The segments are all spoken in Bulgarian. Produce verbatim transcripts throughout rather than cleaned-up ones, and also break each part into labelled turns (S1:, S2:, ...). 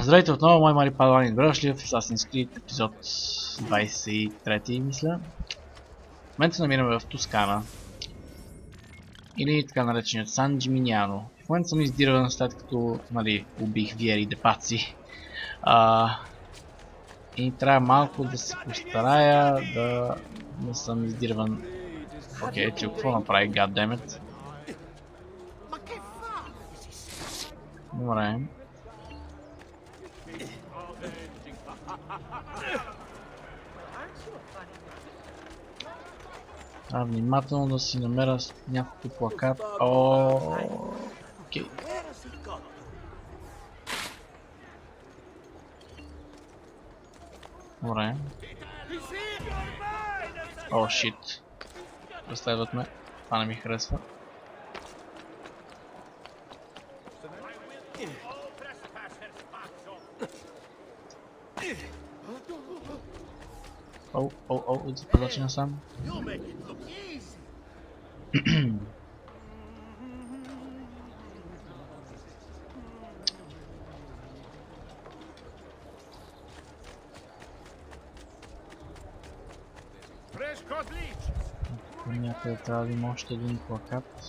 S1: Здравейте отново, мои мали падалани, добре дошли в Assassin's Creed епизод двайсет и трети, мисля. В момента се намираме в Тоскана. Или така нареченият Сан Джиминяно. В момента съм издирван след като, нали, убих Виери Депаци. А, и трябва малко да се постарая да не съм издирван. Окей, че какво направи, goddammit? Добре. А, внимателно да си намеря някакъв плакат. О, окей. Добре. О, шит. Преследват ме. Това не ми харесва. О, о, о, запълначена сам. Някъде трябва да има още един плакат.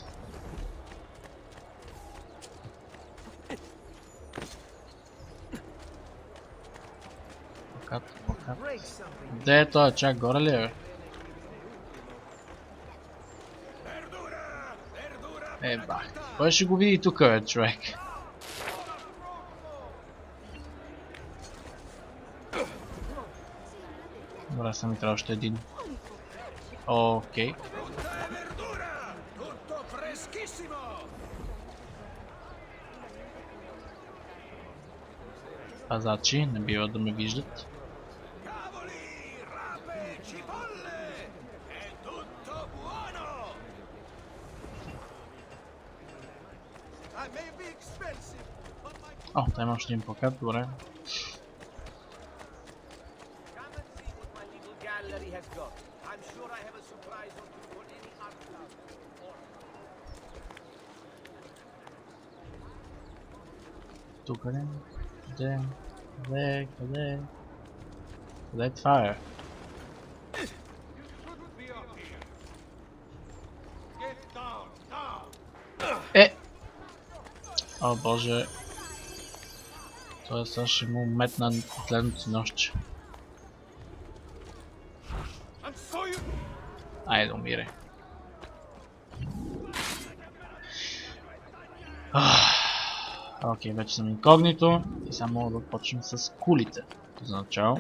S1: Плакат, плакат. Де е той? Чак горе ли е? Е, бах. Кой ще го види тук, бе, човек? Добре, са ми трябва още един. Окей. Пазачи, не бива да ме виждат. О, та има още един плакат, добре. Тук къде? Къде? Къде? Къде? Къде е това, е? Е! О, боже. Той сега ще му метна последното си нощче. Айде, умире. Окей, вече съм инкогнито и сега мога да почнем с кулите за начало.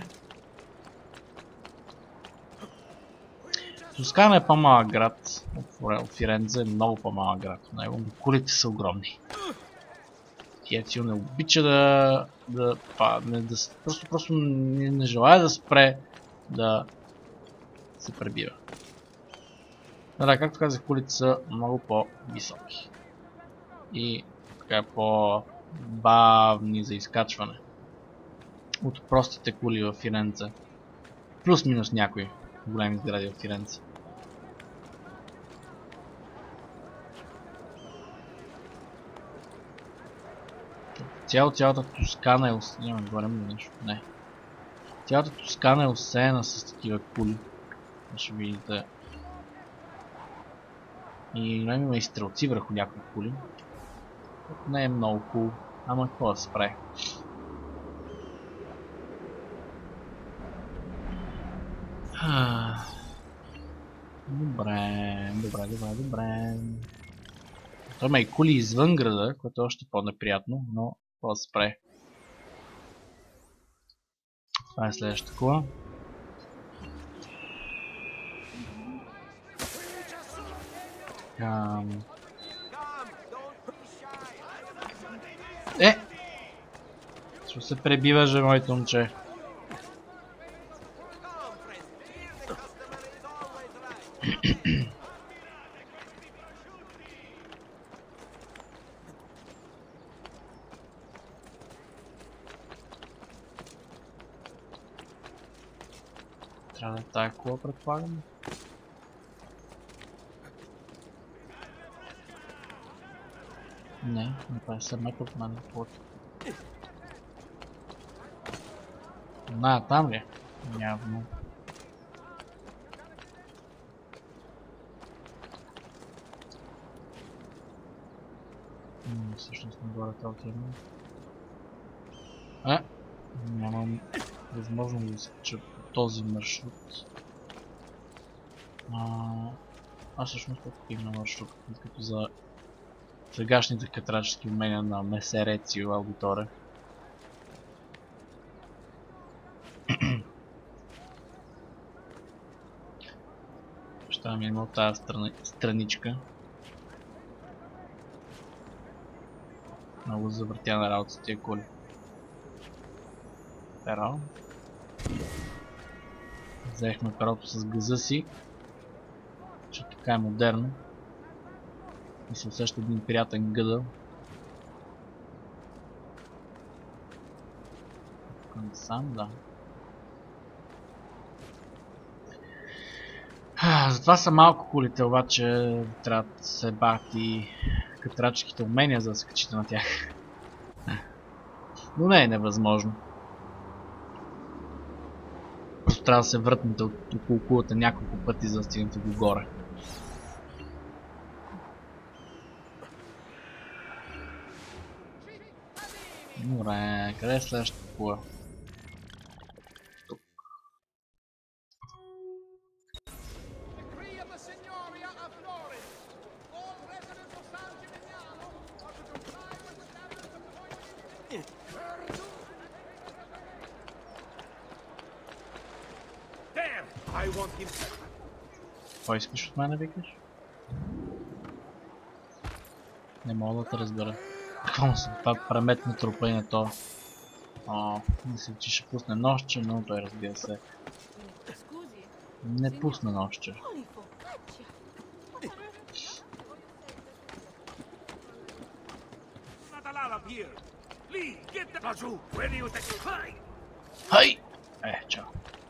S1: Тоскана е по-малък град от Фиренце, е много по-малък град от него, но кулите са огромни. И Ецио не обича да, да, падне, да просто, просто не, не желая да спре да се пребива. Да, както казах, кулите са много по-високи и така по-бавни за изкачване от простите кули в Фиренце. Плюс-минус някои големи сгради в Фиренце. Цяло, цялата Тоскана е усеяна. Няма да говорим нещо. Не. Цялата Тоскана е усеяна с такива кули. Ще видите. И има и стрелци върху някои кули. Не е много кул, ама какво да спре. Добре, добре, добре, добре. Той има и кули извън града, което е още по-неприятно, но какво да спре. Това е следващата кула. Ам... Е! Що се пребиваше, моето момче? Трябва да е тая кула, предполагам. Не, не това е съмък от мен. На, там ли? Явно. М, всъщност не горе това отивам. А! Нямам възможност да скача по този маршрут. А, а всъщност тук има маршрут, като за сегашните катрачески умения на Месерецио Аудиторе. Ще ми има от тази страни, страничка. Много завъртяна работа с тия коли. Перо. Взехме перото с газа си, че така е модерно. И се усеща един приятен гъдъл. Тук сам, да. Затова са малко колите, обаче трябва да се бавят и катраческите умения, за да се качите на тях. Но не е невъзможно. Просто трябва да се въртнете от около кулата няколко пъти, за да стигнете до горе. Добре, къде е следващата кула? Тук. Кой искаш от мене, викаш? Не мога да те разбера. Какво се преметна трупа и на то? О, мисля, че ще пусне нощче, но той, разбира се, не пусне нощче. Хай! Е, чао.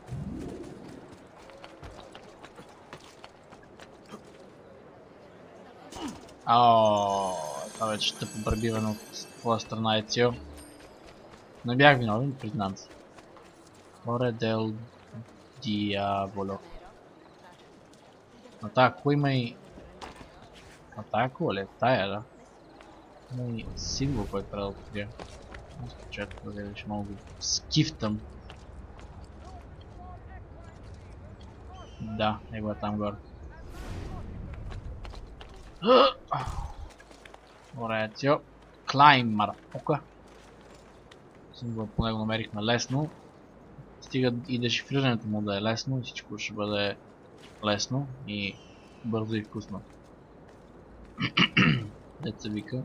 S1: Аоо, това вече ще побърбивано от твоя страна е цел. Не бях виновен, признам се. Оре дел диаволо. На тая кула има и... На тая кула ли? Тая, да? Има и символ, който трябва да открия. Чакай да видиш, мога да скифтам. Да, него е там горе. Добре, тио. Клаймър. Ока. Символ по него намерихме лесно. Стига и дешифрирането му да е лесно, и всичко ще бъде лесно и бързо и вкусно. Деца вика.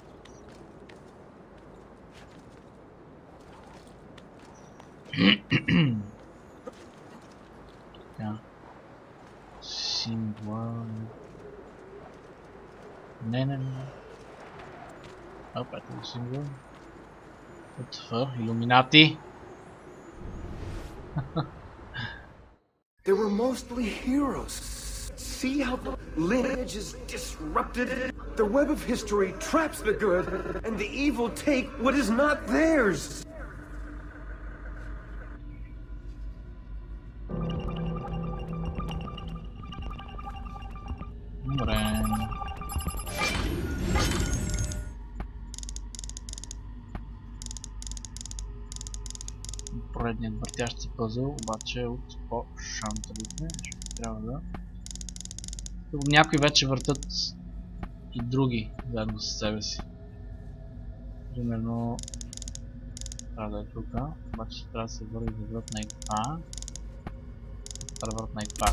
S1: Така. Символ. Не, не, не. Оп, ето го символ. Отфър, илюминати.
S2: They were mostly heroes. See how the lineage is disrupted? The web of history traps the good, and the evil take what is not theirs.
S1: Добре. Поредният въртящ се пъзъл, обаче от по-шанталите, защото трябва да... Някои вече въртат и други заедно със себе си. Примерно... трябва да е тук, обаче трябва да се върви да въртна и това. Трябва да въртна и това.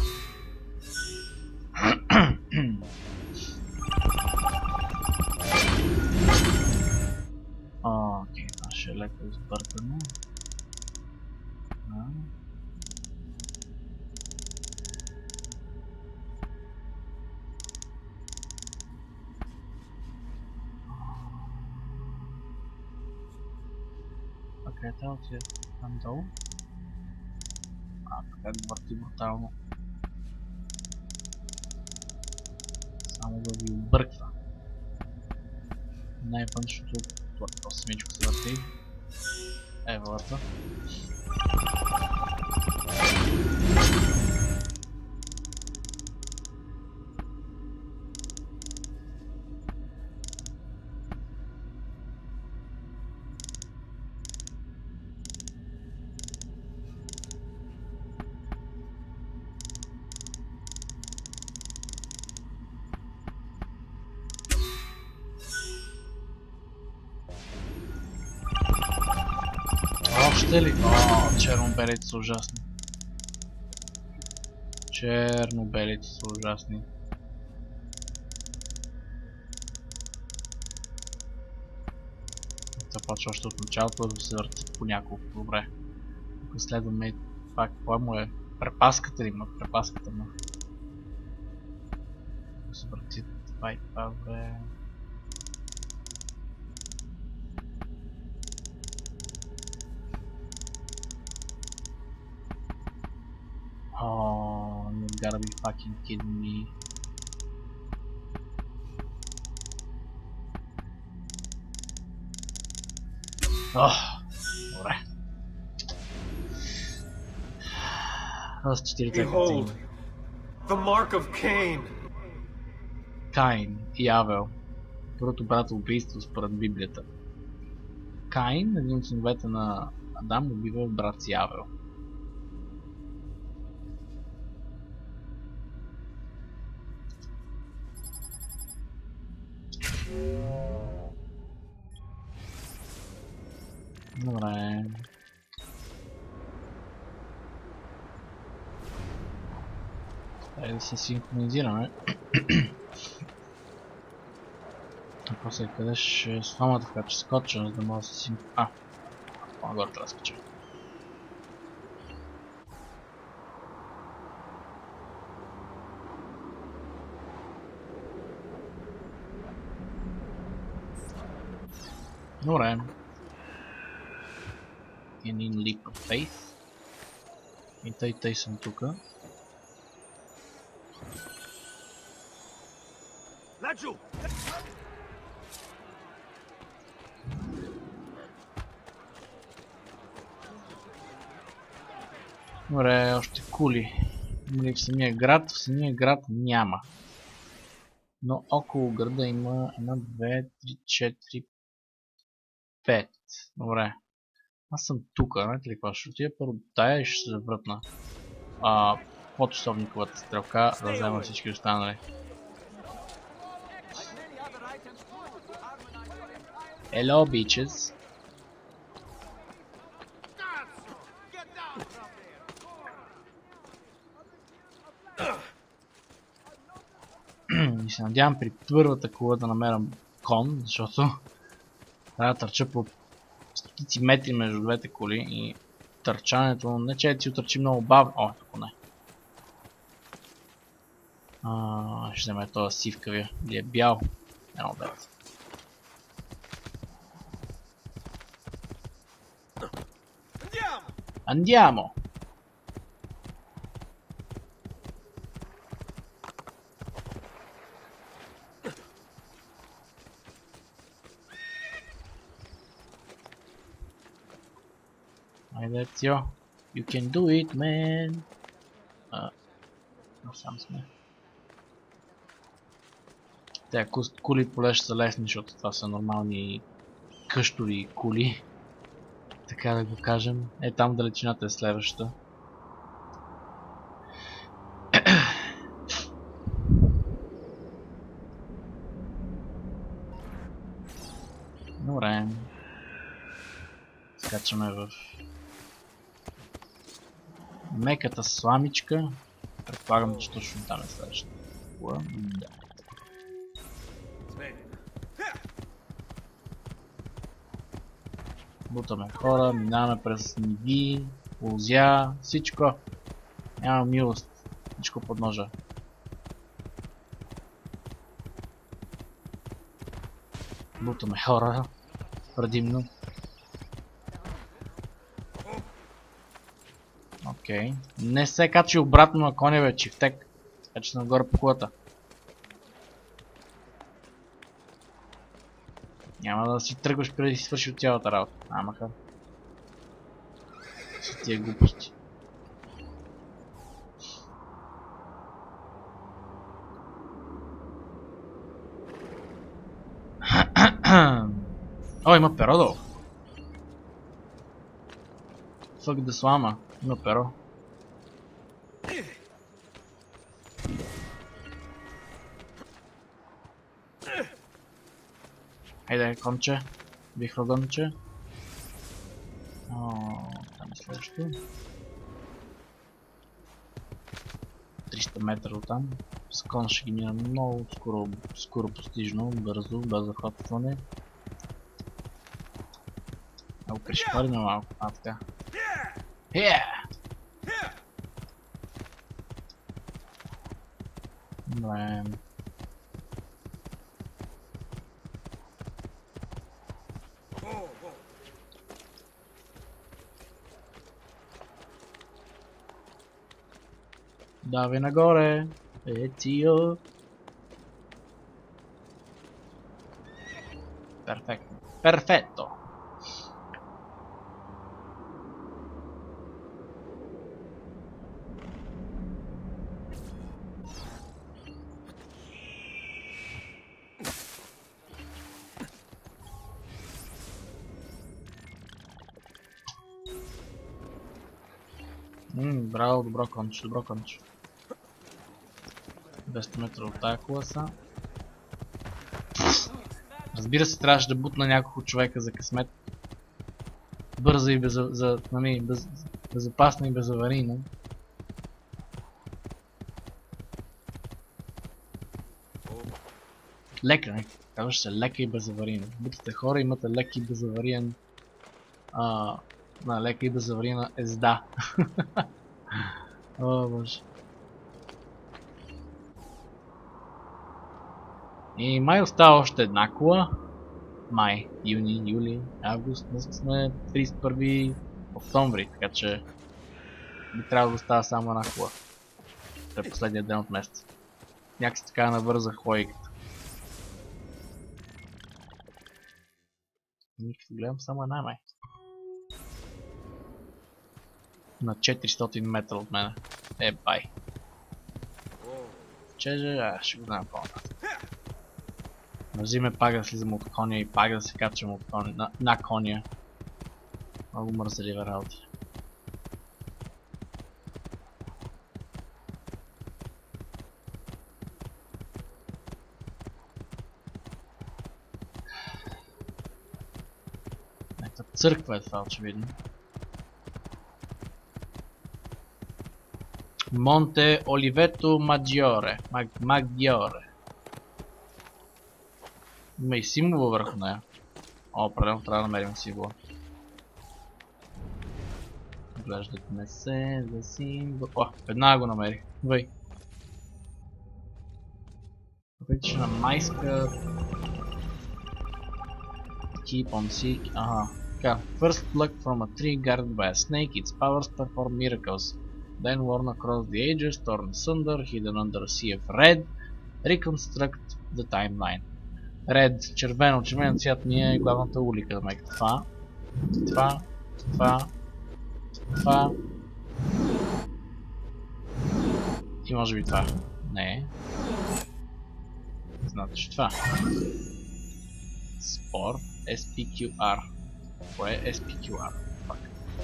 S1: Окей, това ще е леко избъркано. Окей, трябва да отиде там долу. А, така да върти брутално. Само да ви обърква. Най-външното това самичко се върти. Еволата. Още ли? О, черно-белите са ужасни. Черно-белите са ужасни. Започва още от началото да се въртят по няколко. Добре. Тук следваме пак, това му е препаската ли има? Препаската му. Да се върти това и това, бе. Oh, you gotta be fucking kidding me. Oh, добре. Аз четирите
S2: Behold, the mark of Cain.
S1: Каин и Авел. Първото брата убийство според Библията. Каин, един от синовете на Адам, убива брат си Авел. Добре. Трябва да се синхронизираме. А после къде ще с двамата, така че скоча, за да мога да се синхронизираме. А, по-нагоре трябва да скоча. Добре. Един leap of faith. И тъй тъй съм тука. Добре, още кули. Има ли в самия град? В самия град няма. Но около града има една, две, три, четири, пет. Добре. Аз съм тука, знаете ли какво? Ще отида първо до тая и ще се завъртна а, под часовниковата стрелка, да взема всички останали. Hello, bitches. И се надявам при първата кола да намеря кон, защото трябва да търча по стотици метри между двете коли и търчането, не че си отърчи много бавно. О, тук не. А, ще вземе този сивкавия. Или е бял. Няма да е. Andiamo! Айде, Тио. You can do it, man! А, но сам сме. Те кули поле ще са лесни, защото това са нормални къщови кули. Така да го кажем. Е, там далечината е следващата. Добре. Скачаме в меката сламичка. Предполагам, че точно там е следващата. Да. Бутаме хора, минаваме през ниви, лузя, всичко. Няма милост. Всичко под ножа. Бутаме хора. Предимно. Окей. Okay. Не се качи обратно на коня, бе, чифтек. Качи се нагоре по кулата. Няма да си тръгваш преди да си свършил цялата работа. Амаха. с тия глупости. О, има перо долу. Фък да слама. Има перо. Хайде, конче. Вихрогонче. О, там е следващо. триста метра от там. С кон ще ги мина много скоро, скоро постижно, бързо, без захватване. Ало, пришпарим малко. А, така. Хея! Добре. Давай нагоре! Етио! Перфектно. Перфетто! Ммм, браво, добро конче, добро конче. двеста метра от тая класа. Разбира се, трябваше да бутна няколко човека за късмет. Бърза и без, за, нали, без, безопасна и безаварийна. Лека, не? Казваш се лека и безаварийна. Бутате хора, имате лек и безавариен... А, на лека и безаварийна езда. О, боже. И май остава още една кола. Май, юни, юли, август. Днес сме тридесет и първи октомври, така че би трябвало да остава само една кола. Това е последния ден от месеца. Някакси така навързах логиката. Никакво гледам само една май. На четиристотин метра от мене. Е, бай. Чеже, а, ще го знам по-нататък. Мързи ме пак да слизам от коня и пак да се качвам от коня, на, на коня. Много мързелива работа. Ето църква е това очевидно. Монте Оливето Маджиоре. Маг, Магиоре. Има и символа върху нея. О, определено трябва да намерим символа. Глеждат ме се за символ. О, веднага го намерих. Вай. Вече на майска. Keep on seek. Ага. Така. First pluck from a tree guarded by a snake. Its powers perform miracles. Then worn across the ages, torn asunder, hidden under a sea of red. Reconstruct the timeline. Ред, червено, червен цвят ми е главната улика, мек. Това, това, това, това и може би това. Не. Значи това. Спор, ес пи кю ар. Кое е ес пи кю ар? Fuck.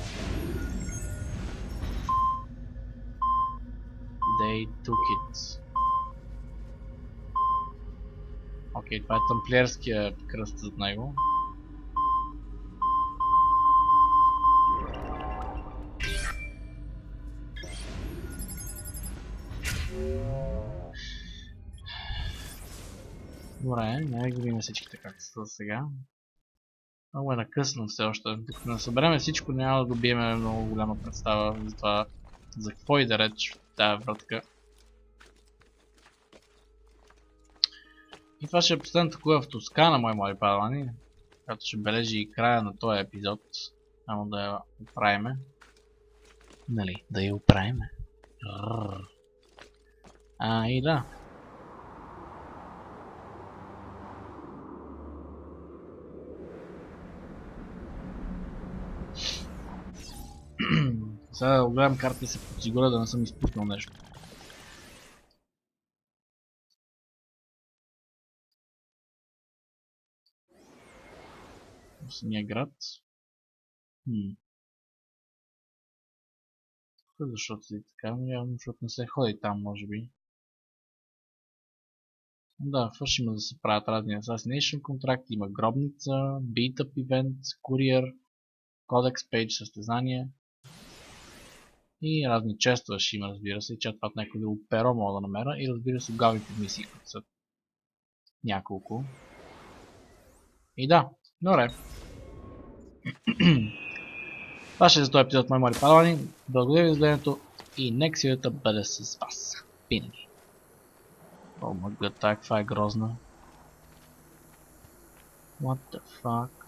S1: They took it. Окей, okay, това е тамплиерския кръст зад него. Добре, няма да видим всичките как са сега. Много е накъсно все още. Докато не събереме всичко, няма да добиеме много голяма представа за това, за какво и да реч в тази вратка. И това ще е последната кола в Тоскана, мои мои падлани, която ще бележи и края на този епизод. Само да я оправиме. Нали, да я оправиме. А, и да. Сега да огледам карта и се подсигуря да не съм изпуснал нещо. Самия град. Хм. Защото си така, явно, защото не се ходи там, може би. Да, фърш има да се правят разни Assassination контракти, има гробница, Beat-up event, куриер, Codex Page състезание и разни честове ще има, разбира се, и че това от някой друго перо мога да намеря и разбира се главните мисии, които са няколко. И да, добре. Това ще е за този епизод, мои мали падалани. Благодаря ви за гледането и нека силата бъде с вас. Винаги. О, мъгът, тая каква е грозна. What the fuck?